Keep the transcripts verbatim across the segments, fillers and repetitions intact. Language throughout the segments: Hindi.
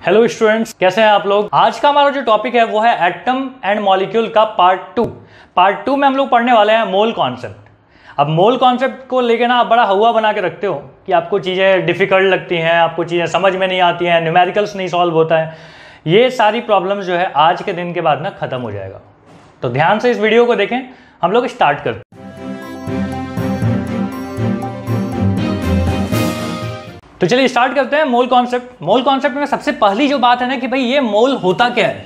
हेलो स्टूडेंट्स, कैसे हैं आप लोग। आज का हमारा जो टॉपिक है वो है एटम एंड मॉलिक्यूल का पार्ट टू। पार्ट टू में हम लोग पढ़ने वाले हैं मोल कॉन्सेप्ट। अब मोल कॉन्सेप्ट को लेके ना आप बड़ा हवा बना के रखते हो कि आपको चीज़ें डिफिकल्ट लगती हैं, आपको चीज़ें समझ में नहीं आती हैं, न्यूमेरिकल्स नहीं सॉल्व होता है। ये सारी प्रॉब्लम्स जो है आज के दिन के बाद ना खत्म हो जाएगा। तो ध्यान से इस वीडियो को देखें, हम लोग स्टार्ट करते हैं। तो चलिए स्टार्ट करते हैं मोल कॉन्सेप्ट। मोल कॉन्सेप्ट में सबसे पहली जो बात है ना कि भाई ये मोल होता क्या है,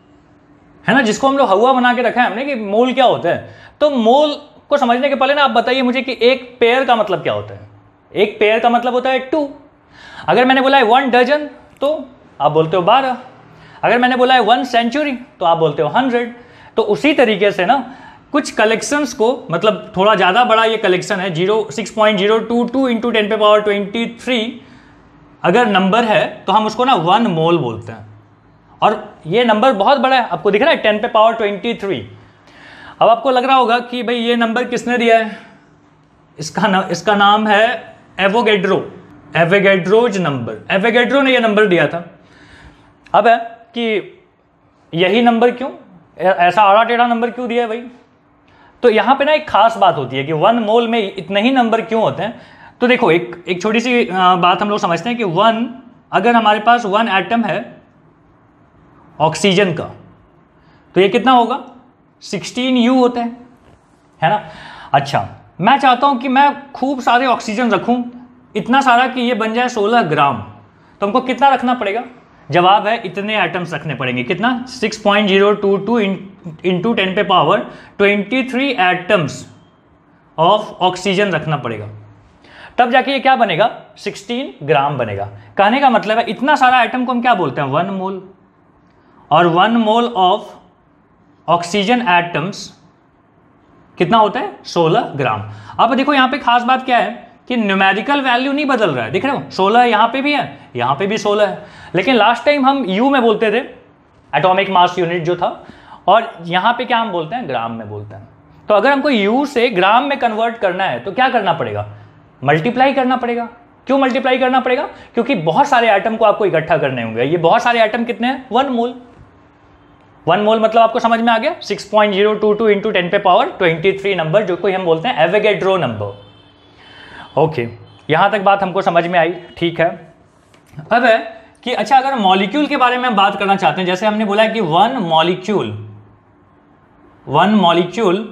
है ना, जिसको हम लोग हवा बना के रखा है हमने कि मोल क्या होता है। तो मोल को समझने के पहले ना आप बताइए मुझे कि एक पेयर का मतलब क्या होता है। एक पेयर का मतलब होता है टू। अगर मैंने बोला है वन डजन तो आप बोलते हो बारह। अगर मैंने बोला है वन सेंचुरी तो आप बोलते हो हंड्रेड। तो उसी तरीके से ना कुछ कलेक्शंस को, मतलब थोड़ा ज़्यादा बड़ा ये कलेक्शन है, zero six point zero two two into ten पे पावर ट्वेंटी थ्री अगर नंबर है तो हम उसको ना वन मोल बोलते हैं। और ये नंबर बहुत बड़ा है, आपको दिख रहा है टेन पे पावर ट्वेंटी थ्री। अब आपको लग रहा होगा कि भाई ये नंबर किसने दिया है। इसका ना, इसका नाम है एवोगेड्रो, एवोगेड्रोज नंबर। एवोगेड्रो ने ये नंबर दिया था। अब है कि यही नंबर क्यों, ऐसा आड़ा टेढ़ा नंबर क्यों दिया है भाई। तो यहाँ पे ना एक खास बात होती है कि वन मोल में इतने ही नंबर क्यों होते हैं। तो देखो एक एक छोटी सी बात हम लोग समझते हैं कि वन, अगर हमारे पास वन एटम है ऑक्सीजन का तो ये कितना होगा, सिक्सटीन यू होता है, है ना। अच्छा, मैं चाहता हूं कि मैं खूब सारे ऑक्सीजन रखूं, इतना सारा कि ये बन जाए सोलह ग्राम। तो हमको कितना रखना पड़ेगा। जवाब है इतने एटम्स रखने पड़ेंगे। कितना, six point zero two two into ten पे power twenty three atoms of oxygen रखना पड़ेगा। तब जाके ये क्या बनेगा, सिक्सटीन ग्राम बनेगा। कहने का मतलब है इतना सारा एटम को हम क्या बोलते हैं, वन मोल। और one mole of oxygen atoms कितना होता है, सोलह ग्राम। अब देखो यहां पे खास बात क्या है कि न्यूमेरिकल वैल्यू नहीं बदल रहा है, दिख रहे हो, सोलह यहां पे भी है, यहां पे भी सोलह है। लेकिन लास्ट टाइम हम यू में बोलते थे, एटॉमिक मास यूनिट जो था, और यहां पे क्या हम बोलते हैं, ग्राम में बोलते हैं। तो अगर हमको यू से ग्राम में कन्वर्ट करना है तो क्या करना पड़ेगा, मल्टीप्लाई करना पड़ेगा। क्यों मल्टीप्लाई करना पड़ेगा, क्योंकि बहुत सारे आइटम को आपको इकट्ठा करने होंगे। ये बहुत सारे आइटम कितने हैं, वन मोल। वन मोल मतलब आपको समझ में आ गया, six point zero two two into ten पे पावर ट्वेंटी थ्री नंबर, जो कोई हम बोलते हैं एवोगेड्रो नंबर। ओके, यहां तक बात हमको समझ में आई, ठीक है। अब है कि अच्छा, अगर मॉलिक्यूल के बारे में हम बात करना चाहते हैं, जैसे हमने बोला है कि one molecule one molecule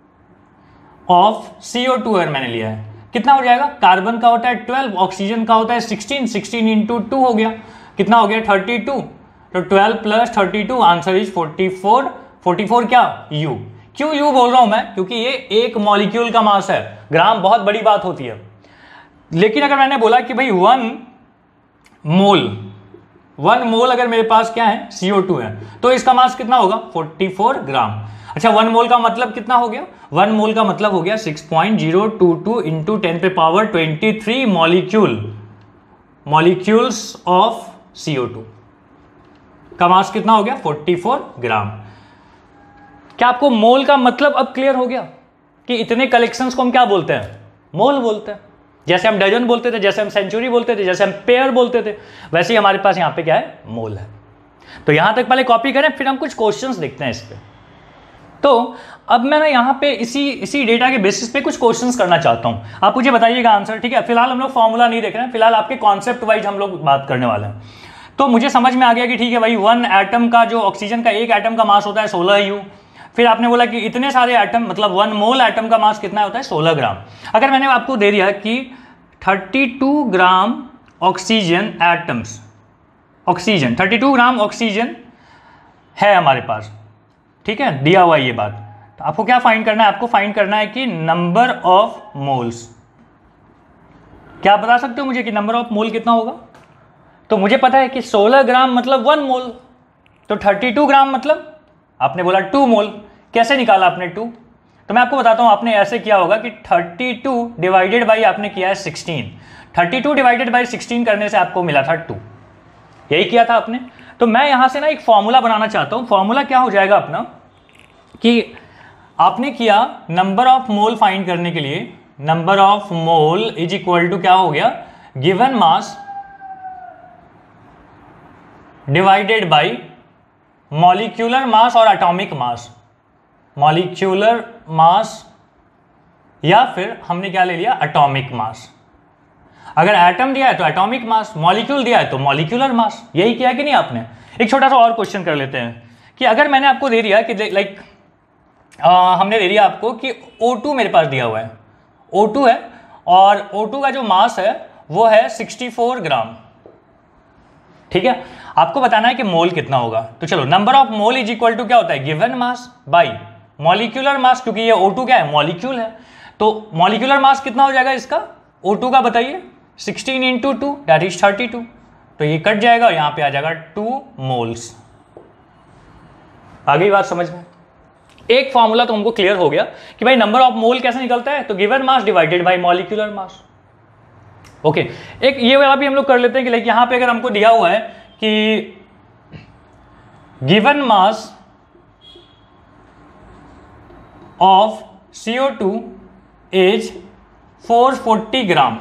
of C O two अगर मैंने लिया है, कितना हो जाएगा, कार्बन का होता है ट्वेल्व, ऑक्सीजन का होता है सिक्सटीन, सिक्सटीन इंटू टू हो गया, कितना हो गया, थर्टी टू। तो twelve plus thirty two, answer is forty four. Forty four क्या, यू। क्यों यू बोल रहा हूं मैं, क्योंकि ये एक मॉलिक्यूल का मास है। ग्राम बहुत बड़ी बात होती है। लेकिन अगर मैंने बोला कि भाई वन मोल वन मोल अगर मेरे पास क्या है, सी ओ टू है, तो इसका मास कितना होगा, फोर्टी फोर ग्राम। अच्छा, वन मोल का मतलब कितना हो गया, वन मोल का मतलब हो गया six point zero two two into ten पे power twenty three molecule molecules of C O two का मास कितना हो गया, फोर्टी फोर ग्राम। क्या आपको मोल का मतलब अब क्लियर हो गया कि इतने कलेक्शंस को हम क्या बोलते हैं, मोल बोलते हैं। जैसे हम डजन बोलते थे, जैसे हम सेंचुरी बोलते थे, जैसे हम पेयर बोलते थे, वैसे ही हमारे पास यहां पे क्या है, मोल है। तो यहां तक पहले कॉपी करें, फिर हम कुछ क्वेश्चंस देखते हैं इस पे। तो अब मैं ना यहाँ पे इसी इसी डेटा के बेसिस पे कुछ क्वेश्चंस करना चाहता हूं, आप मुझे बताइएगा आंसर, ठीक है। फिलहाल हम लोग फॉर्मूला नहीं देख रहे हैं, फिलहाल आपके कॉन्सेप्ट वाइज हम लोग बात करने वाले हैं। तो मुझे समझ में आ गया कि ठीक है भाई, वन एटम का जो ऑक्सीजन का एक एटम का मास होता है सोलह यू। फिर आपने बोला कि इतने सारे एटम, मतलब वन मोल एटम का मास कितना होता है, सोलह ग्राम। अगर मैंने आपको दे दिया कि thirty two gram oxygen atoms, oxygen thirty two gram oxygen है हमारे पास, ठीक है, दिया हुआ ये बात, तो आपको क्या फाइंड करना है, आपको फाइंड करना है कि नंबर ऑफ मोल्स। क्या आप बता सकते हो मुझे कि नंबर ऑफ मोल कितना होगा। तो मुझे पता है कि सोलह ग्राम मतलब वन मोल, तो थर्टी टू ग्राम मतलब आपने बोला टू मोल। कैसे निकाला आपने टू, तो मैं आपको बताता हूं, आपने ऐसे किया होगा कि थर्टी टू डिवाइडेड बाई आपने किया है sixteen. Thirty two divided by sixteen करने से आपको मिला था टू, यही किया था आपने। तो मैं यहां से ना एक फॉर्मूला बनाना चाहता हूं। फॉर्मूला क्या हो जाएगा अपना, कि आपने किया नंबर ऑफ मोल फाइंड करने के लिए, number of mole is equal to क्या हो गया, given mass divided by molecular mass और एटॉमिक मास, मॉलिक्यूलर मास या फिर हमने क्या ले लिया एटॉमिक मास। अगर एटम दिया है तो एटॉमिक मास, मॉलिक्यूल दिया है तो मॉलिक्यूलर मास। यही किया कि नहीं आपने। एक छोटा सा और क्वेश्चन कर लेते हैं कि अगर मैंने आपको दे दिया कि लाइक हमने दे दिया आपको कि O टू मेरे पास दिया हुआ है, O टू है और O टू का जो मास है वो है चौंसठ ग्राम, ठीक है। आपको बताना है कि मोल कितना होगा। तो चलो, number of mole is equal to क्या होता है, given mass by molecular mass, क्योंकि ये O टू क्या है, मॉलिक्यूल है। तो मॉलिक्यूलर मास कितना हो जाएगा इसका, O टू का बताइए, sixteen into two that is thirty two. तो ये कट जाएगा और यहां पे आ जाएगा टू मोल्स। आ गई बात समझ में। एक फॉर्मूला तो हमको क्लियर हो गया कि भाई नंबर ऑफ मोल कैसे निकलता है, तो given mass divided by molecular mass. Okay, एक ये वाला भी हम लोग कर लेते हैं कि लाइक यहां पे अगर हमको दिया हुआ है कि given mass of C O two is four forty gram,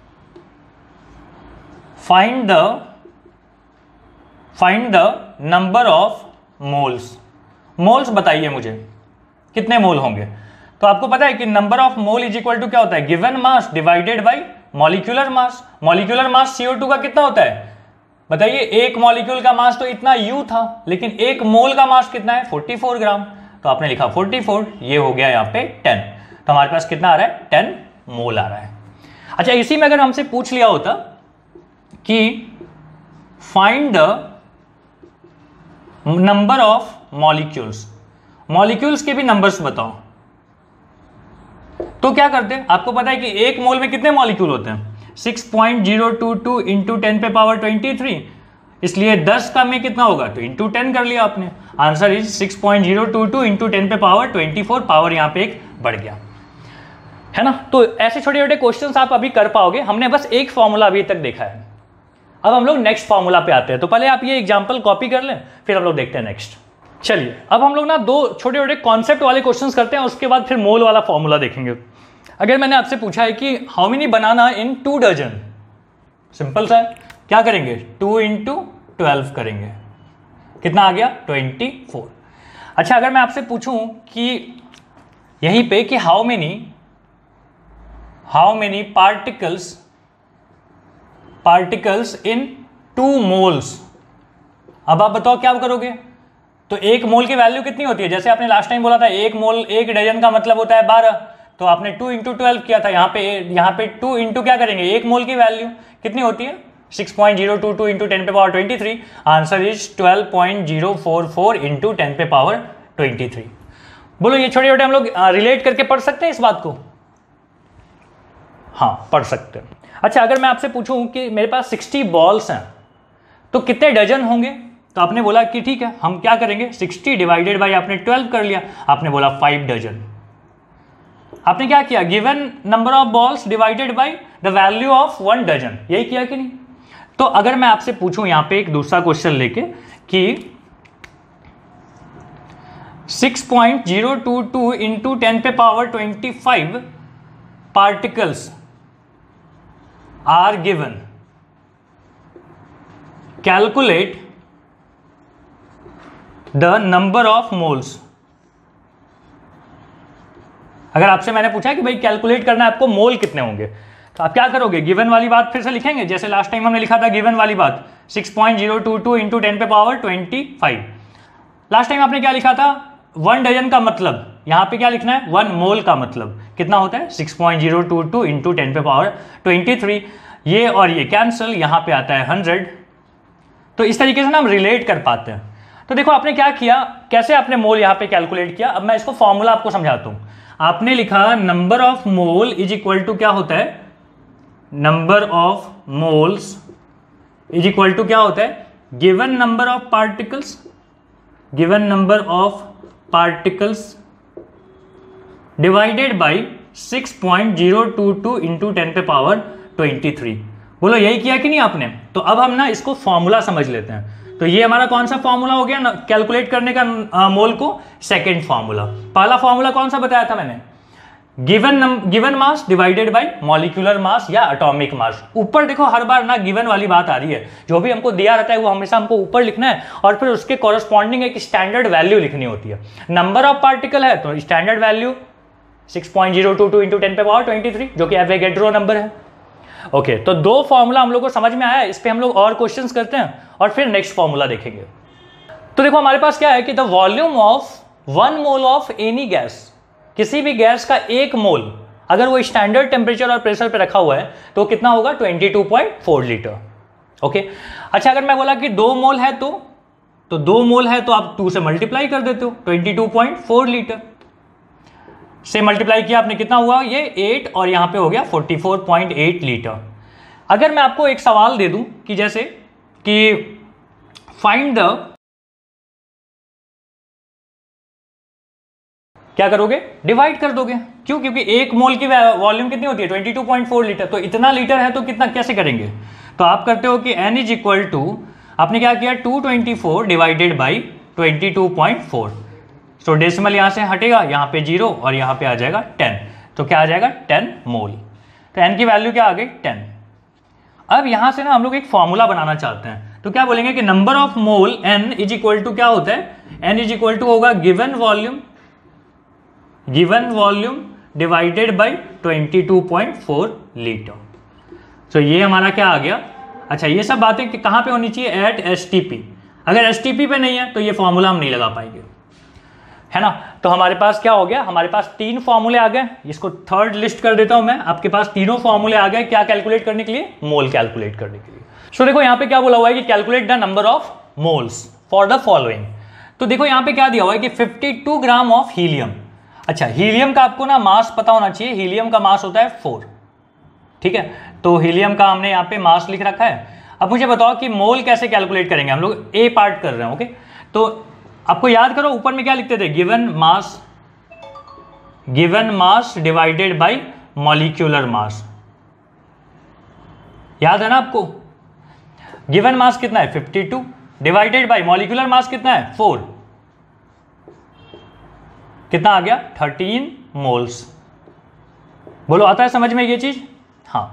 find the find the number of moles. Moles बताइए मुझे कितने मोल होंगे। तो आपको पता है कि number of mole is equal to क्या होता है, given mass divided by molecular mass. Molecular mass C O two का कितना होता है बताइए, एक मॉलिक्यूल का मास तो इतना U था, लेकिन एक मोल का मास कितना है, चौवालीस ग्राम। तो आपने लिखा चौवालीस, ये हो गया यहाँ पे टेन। तो हमारे पास कितना आ रहा है, टेन मोल आ रहा है। अच्छा, इसी में अगर हमसे पूछ लिया होता कि find the number of molecules, molecules के भी नंबर्स बताओ, तो क्या करते हैं। आपको पता है कि एक मोल में कितने मॉलिक्यूल होते हैं, six point zero two two into ten पे पावर ट्वेंटी थ्री, इसलिए दस का में कितना होगा, तो इंटू टेन कर लिया आपने। Answer is six point zero two two into ten पे पावर ट्वेंटी फोर, पावर यहां पे एक बढ़ गया, है ना। तो ऐसे छोटे छोटे क्वेश्चंस आप अभी कर पाओगे। हमने बस एक फॉर्मूला अभी तक देखा है। अब हम लोग नेक्स्ट फॉर्मूला पे आते हैं। तो पहले आप ये एग्जांपल कॉपी कर लें, फिर हम लोग देखते हैं नेक्स्ट। चलिए, अब हम लोग ना दो छोटे छोटे कॉन्सेप्ट वाले क्वेश्चंस करते हैं, उसके बाद फिर मोल वाला फॉर्मूला देखेंगे। अगर मैंने आपसे पूछा है कि how many banana in two dozen, simple सा है, क्या करेंगे, टू इंटू ट्वेल्व करेंगे, कितना आ गया, ट्वेंटी फोर। अच्छा, अगर मैं आपसे पूछूं कि यहीं पे कि how many how many particles particles in two moles, अब आप बताओ क्या करोगे। तो एक मोल की वैल्यू कितनी होती है, जैसे आपने लास्ट टाइम बोला था एक मोल एक डजन का मतलब होता है बारह, तो आपने टू इंटू ट्वेल्व किया था। यहाँ पे यहाँ पे टू इंटू क्या करेंगे, एक मोल की वैल्यू कितनी होती है, six point zero two two into ten पे power twenty three. Answer is twelve point zero four four into ten पे पावर ट्वेंटी थ्री। बोलो, ये छोटे छोटे हम लोग रिलेट करके पढ़ सकते हैं इस बात को, हाँ पढ़ सकते हैं। अच्छा, अगर मैं आपसे पूछूं कि मेरे पास सिक्सटी बॉल्स हैं तो कितने डजन होंगे, तो आपने बोला कि ठीक है हम क्या करेंगे, सिक्सटी डिवाइडेड बाई आपने ट्वेल्व कर लिया, आपने बोला फाइव डजन। आपने क्या किया, given number of balls divided by the value of one dozen, यही किया कि नहीं। तो अगर मैं आपसे पूछूं यहां पे एक दूसरा क्वेश्चन लेके कि six point zero two two into ten पे power twenty five particles are given, calculate the number of moles. अगर आपसे मैंने पूछा कि भाई कैलकुलेट करना है आपको मोल कितने होंगे, तो आप क्या करोगे, गिवन वाली बात फिर से लिखेंगे, जैसे लास्ट टाइम हमने लिखा था गिवन वाली बात six point zero two two into ten पे power twenty five. Last time आपने क्या लिखा था, वन डजन का मतलब, यहां पे क्या लिखना है, वन मोल का मतलब कितना होता है, six point zero two two into ten पे पावर ट्वेंटी थ्री। ये और ये कैंसिल, यहां पे आता है हंड्रेड। तो इस तरीके से ना हम रिलेट कर पाते हैं। तो देखो आपने क्या किया, कैसे आपने मोल यहां पे कैलकुलेट किया। अब मैं इसको फॉर्मूला आपको समझाता हूं। आपने लिखा number of mole is equal to क्या होता है, number of moles is equal to क्या होता है, given number of particles given number of particles divided by six point zero two two into ten पे पावर ट्वेंटी थ्री। बोलो यही किया कि नहीं आपने। तो अब हम ना इसको फॉर्मूला समझ लेते हैं। तो ये हमारा कौन सा फॉर्मूला हो गया ना कैलकुलेट करने का आ, मोल को, सेकंड फॉर्मूला। पहला फॉर्मूला कौन सा बताया था मैंने, given given mass divided by molecular mass या एटॉमिक मास। ऊपर देखो हर बार ना गिवन वाली बात आ रही है, जो भी हमको दिया रहता है वो हमेशा हमको ऊपर लिखना है और फिर उसके कॉरस्पॉन्डिंग एक स्टैंडर्ड वैल्यू लिखनी होती है। नंबर ऑफ पार्टिकल है तो standard value six point zero two two into ten पे पावर ट्वेंटी थ्री, जो कि एवोगैड्रो नंबर है। ओके okay, तो दो फॉर्मूला हम लोग को समझ में आया, इस पे हम लोग और क्वेश्चंस करते हैं और फिर नेक्स्ट फॉर्मूला देखेंगे। तो देखो हमारे पास क्या है कि the volume of one mole of any gas, किसी भी गैस का एक मोल अगर वो स्टैंडर्ड टेम्परेचर और प्रेशर पे रखा हुआ है तो कितना होगा, twenty two point four litre. Okay अच्छा, अगर मैं बोला कि दो मोल है तो तो दो मोल है तो आप टू से मल्टीप्लाई कर देते हो, twenty two point four litre से मल्टीप्लाई किया आपने, कितना हुआ ये एट और यहां पे हो गया forty four point eight litre. अगर मैं आपको एक सवाल दे दूं कि जैसे कि फाइंड द, क्या करोगे, डिवाइड कर दोगे। क्यों? क्योंकि एक मोल की वॉल्यूम कितनी होती है, twenty two point four litre, तो इतना लीटर है तो कितना कैसे करेंगे, तो आप करते हो कि n इज इक्वल टू, आपने क्या किया two twenty four divided by twenty two point four, तो डेसिमल यहां से हटेगा, यहां पे जीरो और यहां पे आ जाएगा टेन, तो क्या आ जाएगा टेन मोल, तो n की वैल्यू क्या आ गई टेन। अब यहां से ना हम लोग एक फॉर्मूला बनाना चाहते हैं, तो क्या बोलेंगे कि number of mole n is equal to क्या होता है, n इज इक्वल टू होगा given volume given volume divided by twenty two point four litre. तो ये हमारा क्या आ गया। अच्छा, ये सब बातें कि कहाँ पे होनी चाहिए, एट एस टी पी। अगर एस टी पी पे नहीं है तो ये फॉर्मूला हम नहीं लगा पाएंगे, है ना। तो हमारे पास क्या हो गया, हमारे पास तीन फॉर्मूले आ गए, इसको थर्ड लिस्ट कर देता हूं मैं, आपके पास तीनों फॉर्मूले आ गए, क्या कैलकुलेट करने के लिए, मोल कैलकुलेट करने के लिए। सो so, देखो यहाँ पे क्या बोला हुआ है कि calculate the number of moles for the following. तो देखो यहाँ पे क्या दिया हुआ है कि fifty two gram of helium. अच्छा, हीलियम का आपको ना मास पता होना चाहिए, हीलियम का मास होता है फोर, ठीक है। तो हीलियम का हमने यहाँ पे मास लिख रखा है। अब मुझे बताओ कि मोल कैसे कैलकुलेट करेंगे, हम लोग ए पार्ट कर रहे हैं। ओके, तो आपको याद करो ऊपर में क्या लिखते थे, given mass given mass divided by molecular mass, याद है ना आपको। गिवन मास कितना है fifty two divided by molecular mass कितना है फोर, कितना आ गया थर्टीन मोल्स। बोलो आता है समझ में ये चीज, हाँ।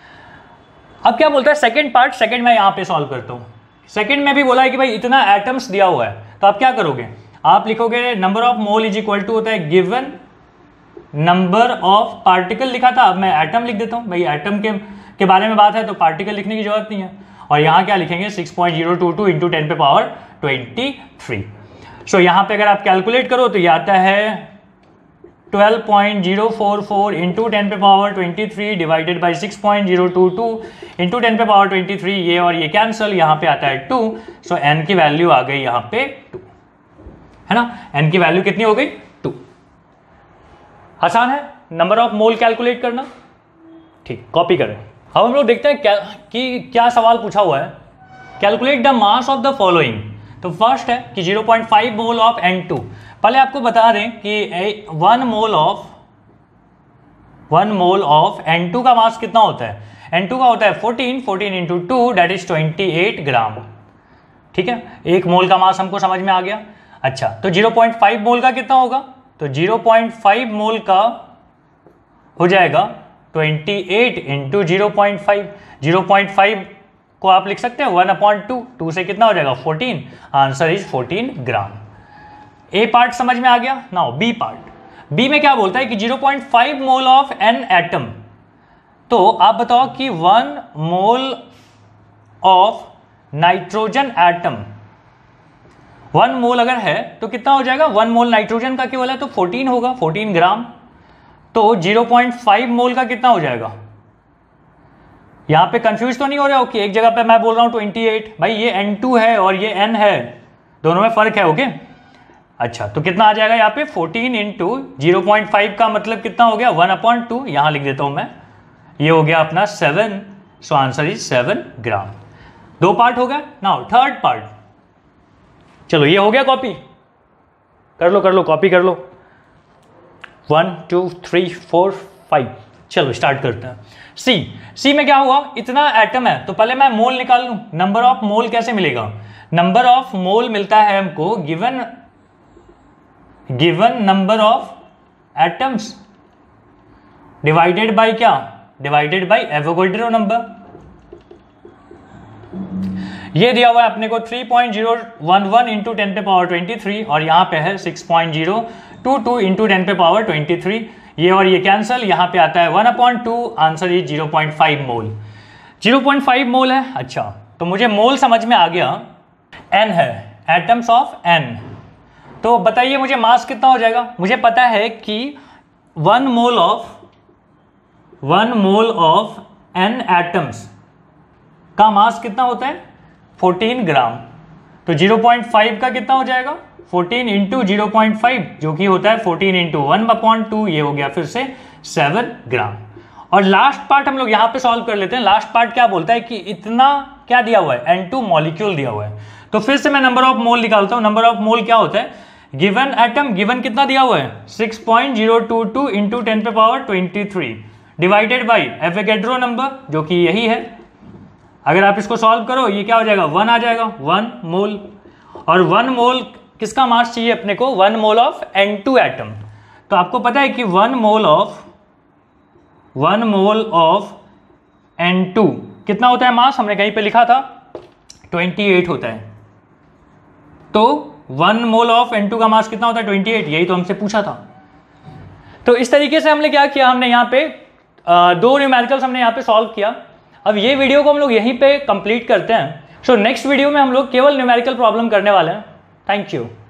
अब क्या बोलता है सेकंड पार्ट, सेकंड मैं यहां पे सॉल्व करता हूं। सेकंड में भी बोला है कि भाई इतना एटम्स दिया हुआ है, तो आप क्या करोगे, आप लिखोगे number of mole is equal to होता है गिवन नंबर ऑफ पार्टिकल लिखा था, अब मैं एटम लिख देता हूं। भाई एटम के के बारे में बात है तो पार्टिकल लिखने की जरूरत नहीं है। और यहां क्या लिखेंगे six point zero two two into ten पे पावर ट्वेंटी थ्री। सो यहां पे अगर आप कैलकुलेट करो तो ये आता है twelve point zero four four into ten पे power twenty three divided by six point zero two two into ten पे पावर ट्वेंटी थ्री, ये और ये कैंसिल, यहाँ पे आता है टू। सो एन की वैल्यू आ गई यहाँ पे टू, है ना। एन की वैल्यू कितनी हो गई टू। आसान है नंबर ऑफ मोल कैलकुलेट करना, ठीक। कॉपी करें। अब हम लोग देखते हैं क्या कि क्या सवाल पूछा हुआ है, calculate the mass of the following. तो फर्स्ट है कि zero point five mole of N two. पहले आपको बता दें कि one mole of one mole of N two का मास कितना होता है, एन टू का होता है fourteen, fourteen into two that is twenty eight gram, ठीक है। एक मोल का मास हमको समझ में आ गया। अच्छा, तो ज़ीरो पॉइंट फाइव मोल का कितना होगा, तो ज़ीरो पॉइंट फाइव मोल का हो जाएगा twenty eight into zero point five. Zero point five को आप लिख सकते हैं वन अपॉन टू, टू से कितना हो जाएगा fourteen, answer is fourteen gram. A part समझ में आ गया। नाउ बी पार्ट, बी में क्या बोलता है कि zero point five mole of N atom. तो आप बताओ कि one mole of nitrogen atom, one mole अगर है तो कितना हो जाएगा, वन मोल नाइट्रोजन का केवल है तो फोर्टीन होगा, फोर्टीन ग्राम। तो ज़ीरो पॉइंट फाइव मोल का कितना हो जाएगा, यहां पे कंफ्यूज तो नहीं हो रहा हो कि एक जगह पे मैं बोल रहा हूं ट्वेंटी एट, भाई ये एन टू है और ये N है, दोनों में फर्क है। ओके, अच्छा तो कितना आ जाएगा यहाँ पे fourteen into zero point five का मतलब कितना हो गया वन अपॉन टू, यहां लिख देता हूं मैं, ये हो गया अपना seven. So answer is seven gram. दो पार्ट हो गया। नाउ थर्ड पार्ट, चलो ये हो गया, कॉपी कर लो कर लो कॉपी कर लो। One two three four five, चलो स्टार्ट करते हैं। सी सी में क्या हुआ, इतना एटम है तो पहले मैं मोल निकाल लूं। नंबर ऑफ मोल कैसे मिलेगा, नंबर ऑफ मोल मिलता है हमको given given number of atoms, divided by क्या, डिवाइडेड बाय एवोगाड्रो नंबर। ये दिया हुआ है अपने को three point zero one one into ten पे पावर ट्वेंटी थ्री और यहाँ पे है six point zero two two into ten पे पावर ट्वेंटी थ्री। ये और ये कैंसिल, यहाँ पे आता है one upon two, answer is zero point five mole. Zero point five mole है। अच्छा, तो मुझे मोल समझ में आ गया, एन है, एटम्स ऑफ एन। तो बताइए मुझे मास कितना हो जाएगा। मुझे पता है कि one mole of one mole of N atoms का मास कितना होता है, फोर्टीन ग्राम। तो ज़ीरो पॉइंट फाइव का कितना हो जाएगा, fourteen into zero point five, जो कि होता है fourteen into one upon two, ये हो गया फिर से सेवन ग्राम। और लास्ट पार्ट हम लोग यहाँ पे सॉल्व कर लेते हैं। लास्ट पार्ट क्या बोलता है कि इतना क्या दिया हुआ है, एन टू मॉलिक्यूल दिया हुआ है। तो फिर से मैं नंबर ऑफ मोल निकालता हूँ। नंबर ऑफ मोल क्या होता है, गिवन एटम, गिवन कितना दिया हुआ है, six point zero two two into ten पे power twenty three divided by Avogadro number, जो कि यही है। अगर आप इसको सॉल्व करो, ये क्या हो जाएगा, वन आ जाएगा, वन मोल। और वन मोल किसका मास चाहिए अपने को, one mole of N two atom. तो आपको पता है कि one mole of one mole of N two कितना होता है मास, हमने कहीं पे लिखा था ट्वेंटी एट होता है। तो one mole of N two का मास कितना होता है, ट्वेंटी एट, यही तो हमसे पूछा था। तो इस तरीके से हमने क्या किया, हमने यहाँ पे आ, दो न्यूमेरिकल्स हमने यहाँ पे सॉल्व किया। अब ये वीडियो को हम लोग यहीं पे कंप्लीट करते हैं। सो नेक्स्ट वीडियो में हम लोग केवल न्यूमेरिकल प्रॉब्लम करने वाले हैं। Thank you.